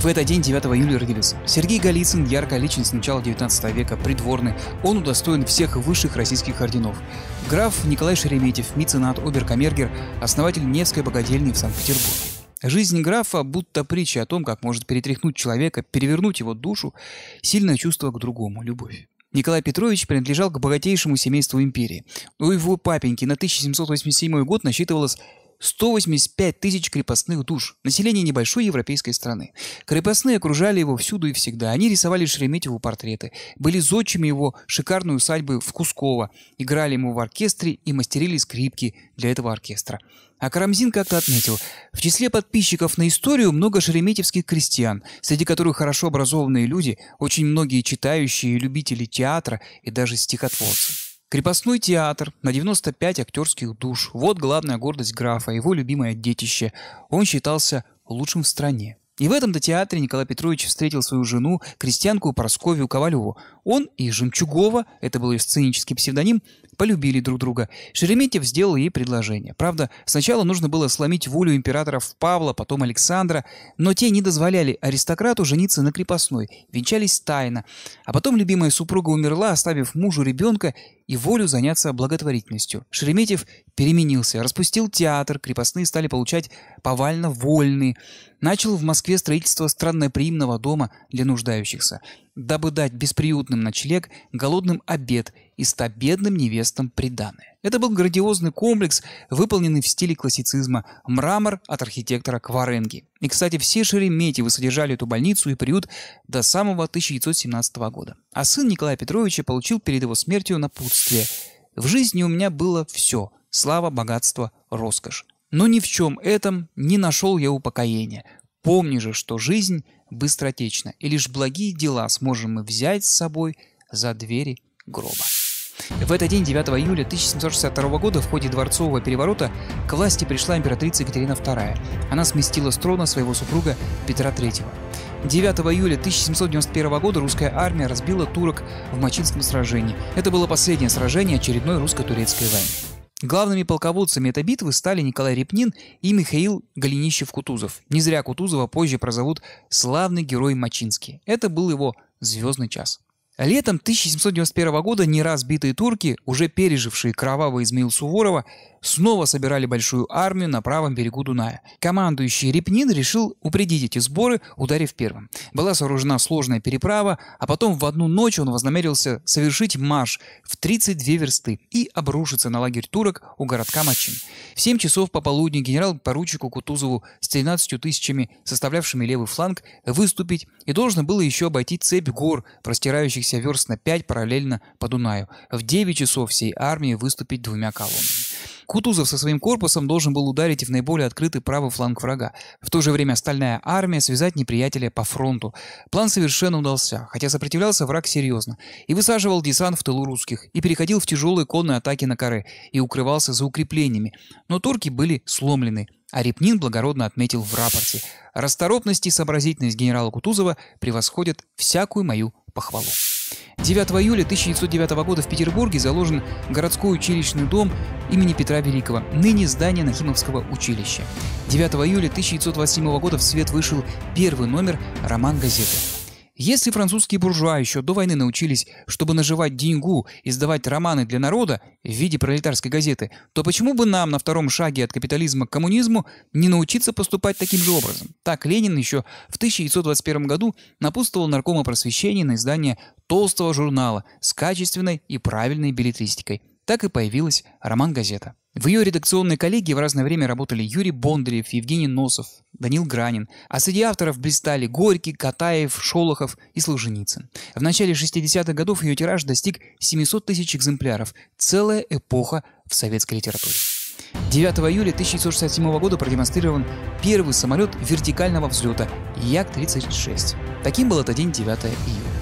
В этот день, 9 июля, родились Сергей Голицын, яркая личность начала 19 века, придворный. Он удостоен всех высших российских орденов. Граф Николай Шереметьев, меценат, оберкамергер, основатель Невской богадельни в Санкт-Петербурге. Жизнь графа будто притча о том, как может перетряхнуть человека, перевернуть его душу, сильное чувство к другому, любовь. Николай Петрович принадлежал к богатейшему семейству империи. У его папеньки на 1787 год насчитывалось 185 тысяч крепостных душ, население небольшой европейской страны. Крепостные окружали его всюду и всегда. Они рисовали Шереметьеву портреты, были зодчими его шикарной усадьбы в Кусково, играли ему в оркестре и мастерили скрипки для этого оркестра. А Карамзин как-то отметил: в числе подписчиков на историю много шереметьевских крестьян, среди которых хорошо образованные люди, очень многие читающие, любители театра и даже стихотворцы. Крепостной театр на 95 актерских душ. Вот главная гордость графа, его любимое детище. Он считался лучшим в стране. И в этом-то театре Николай Петрович встретил свою жену, крестьянку Прасковью Ковалеву. Он и Жемчугова, это был ее сценический псевдоним, полюбили друг друга. Шереметьев сделал ей предложение. Правда, сначала нужно было сломить волю императоров Павла, потом Александра, но те не дозволяли аристократу жениться на крепостной, венчались тайно. А потом любимая супруга умерла, оставив мужу ребенка и волю заняться благотворительностью. Шереметьев переменился, распустил театр, крепостные стали получать повально вольные. Начал в Москве строительство странноприимного дома для нуждающихся, дабы дать бесприютным ночлег, голодным обед и 100 бедным невестам приданое. Это был грандиозный комплекс, выполненный в стиле классицизма, мрамор от архитектора Кваренги. И, кстати, все Шереметьевы содержали эту больницу и приют до самого 1917 года. А сын Николая Петровича получил перед его смертью напутствие: «В жизни у меня было все – слава, богатство, роскошь. Но ни в чем этом не нашел я упокоения. Помни же, что жизнь быстротечна, и лишь благие дела сможем мы взять с собой за двери гроба». В этот день, 9 июля 1762 года, в ходе дворцового переворота к власти пришла императрица Екатерина II. Она сместила с трона своего супруга Петра III. 9 июля 1791 года русская армия разбила турок в Мачинском сражении. Это было последнее сражение очередной русско-турецкой войны. Главными полководцами этой битвы стали Николай Репнин и Михаил Голенищев-Кутузов. Не зря Кутузова позже прозовут «славный герой Мачинский». Это был его звездный час. Летом 1791 года не раз битые турки, уже пережившие кровавый Измаил Суворова, снова собирали большую армию на правом берегу Дуная. Командующий Репнин решил упредить эти сборы, ударив первым. Была сооружена сложная переправа, а потом в одну ночь он вознамерился совершить марш в 32 версты и обрушиться на лагерь турок у городка Мачин. В 7 часов пополудни генерал-поручику Кутузову с 13 тысячами, составлявшими левый фланг, выступить, и должно было еще обойти цепь гор, простирающихся верст на 5 параллельно по Дунаю. В 9 часов всей армии выступить 2 колоннами. Кутузов со своим корпусом должен был ударить в наиболее открытый правый фланг врага. В то же время остальная армия связать неприятеля по фронту. План совершенно удался, хотя сопротивлялся враг серьезно. И высаживал десант в тылу русских, и переходил в тяжелые конные атаки на Каре, и укрывался за укреплениями. Но турки были сломлены. А Репнин благородно отметил в рапорте: «Расторопность и сообразительность генерала Кутузова превосходят всякую мою похвалу». 9 июля 1909 года в Петербурге заложен городской училищный дом имени Петра Великого, ныне здание Нахимовского училища. 9 июля 1927 года в свет вышел первый номер «Роман газеты». Если французские буржуа еще до войны научились, чтобы наживать деньгу и издавать романы для народа в виде пролетарской газеты, то почему бы нам на втором шаге от капитализма к коммунизму не научиться поступать таким же образом? Так Ленин еще в 1921 году напутствовал наркома просвещения на издание толстого журнала с качественной и правильной беллетристикой. Так и появилась «Роман-газета». В ее редакционной коллегии в разное время работали Юрий Бондарев, Евгений Носов, Данил Гранин, а среди авторов блистали Горький, Катаев, Шолохов и Солженицын. В начале 60-х годов ее тираж достиг 700 тысяч экземпляров. Целая эпоха в советской литературе. 9 июля 1967 года продемонстрирован первый самолет вертикального взлета Як-36. Таким был этот день, 9 июля.